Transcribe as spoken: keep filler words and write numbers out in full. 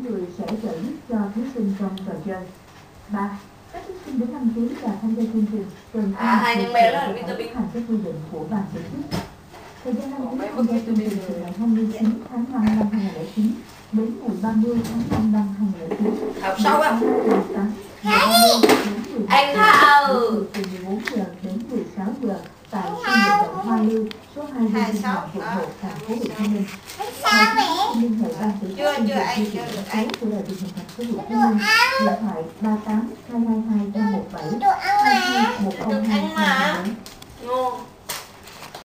người sẽ trợ giúp cho thí sinh trong trò chơi. ba. Các thí sinh đến đăng ký và tham gia chương trình cần à, hai nhân bé là vitamin hành các quy định của ban tổ chức. Thời gian đăng ký tham gia chương trình từ ngày hai mươi chín tháng năm năm hai nghìn không trăm lẻ chín đến ngày ba mươi tháng năm năm hai nghìn không trăm lẻ chín. Học sâu không? Anh Thao từ mười bốn giờ đến mười sáu giờ tại sân vận động Hoa Lưu, số hai Lê Văn Hoàng, quận một, thành phố Hồ Chí Minh. Liên hệ ban tổ chức chưa chưa anh chưa chưa được anh. của Đài truyền hình thành phố Hồ Chí Minh. Điện thoại ba tám hai hai hai năm một bảy hai hai một không hai